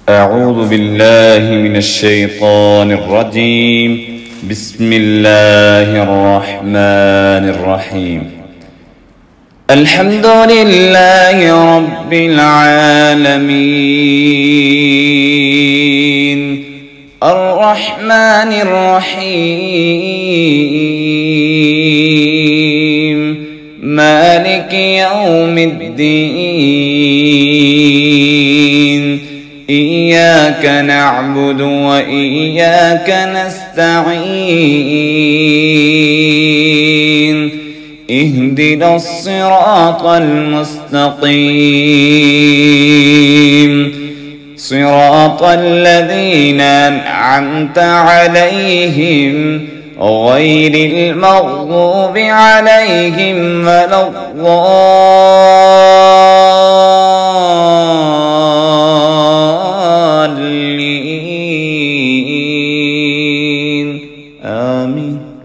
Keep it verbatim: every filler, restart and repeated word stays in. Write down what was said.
أعوذ بالله من الشيطان الرجيم. بسم الله الرحمن الرحيم. الحمد لله رب العالمين الرحمن الرحيم مالك يوم الدين إياك نعبد وإياك نستعين اهدنا الصراط المستقيم صراط الذين أنعمت عليهم غير المغضوب عليهم ولا الضالين آمين.